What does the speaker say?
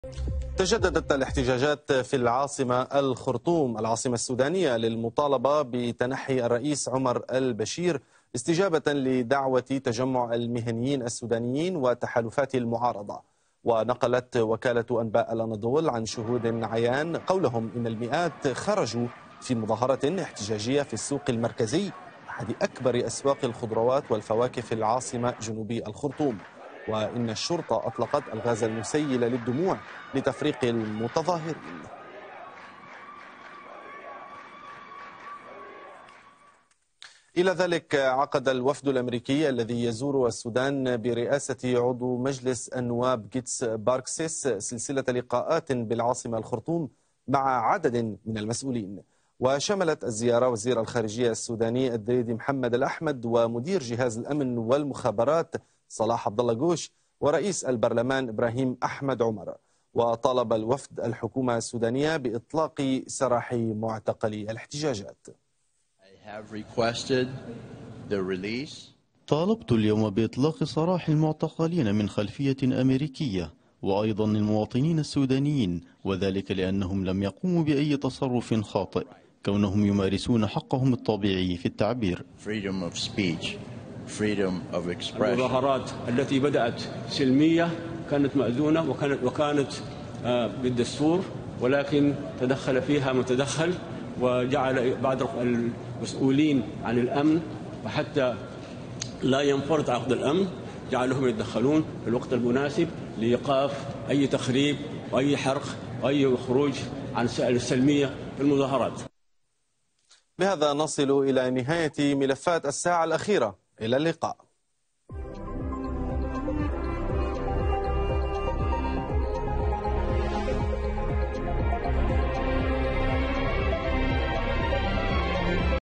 تجددت الاحتجاجات في العاصمة الخرطوم العاصمة السودانية للمطالبة بتنحي الرئيس عمر البشير استجابة لدعوة تجمع المهنيين السودانيين وتحالفات المعارضة. ونقلت وكالة أنباء الأناضول عن شهود عيان قولهم إن المئات خرجوا في مظاهرة احتجاجية في السوق المركزي أحد أكبر أسواق الخضروات والفواكه في العاصمة جنوبي الخرطوم. وإن الشرطة أطلقت الغاز المسيل للدموع لتفريق المتظاهرين. إلى ذلك عقد الوفد الأمريكي الذي يزور السودان برئاسة عضو مجلس النواب جيتس باركسيس سلسلة لقاءات بالعاصمة الخرطوم مع عدد من المسؤولين. وشملت الزيارة وزير الخارجية السوداني الدريدي محمد الأحمد ومدير جهاز الأمن والمخابرات صلاح عبد الله جوش ورئيس البرلمان إبراهيم أحمد عمر. وطالب الوفد الحكومة السودانية بإطلاق سراح معتقلي الاحتجاجات. طالبت اليوم بإطلاق سراح المعتقلين من خلفية أمريكية وأيضا المواطنين السودانيين، وذلك لأنهم لم يقوموا بأي تصرف خاطئ كونهم يمارسون حقهم الطبيعي في التعبير. المظاهرات التي بدأت سلمية كانت مأذونة وكانت بالدستور، ولكن تدخل فيها متدخل وجعل بعض المسؤولين عن الأمن وحتى لا ينفرط عقد الأمن جعلهم يتدخلون في الوقت المناسب لإيقاف أي تخريب وأي حرق وأي خروج عن السلمية في المظاهرات. بهذا نصل إلى نهاية ملفات الساعة الأخيرة. إلى اللقاء.